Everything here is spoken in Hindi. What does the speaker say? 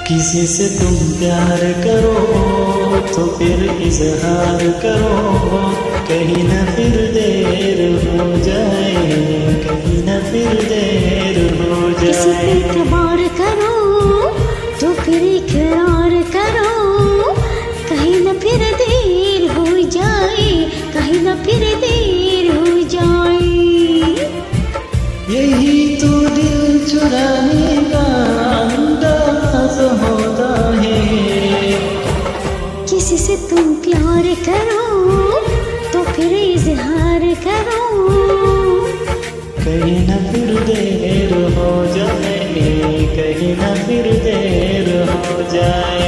किसी से तुम प्यार करो तो फिर इजहार करो, कहीं ना फिर देर हो जाए, कहीं ना फिर देर हो जाए। किसी पे इतबार करो तो फिर इकरार करो, कहीं ना फिर देर हो जाए, कहीं ना फिर देर हो जाए। यही तो दिल चुराने का अंदाज होता है। किसी से तुम प्यार करो तो फिर इजहार करो, कहीं ना फिर देर हो जाए, कहीं ना फिर देर हो जाए।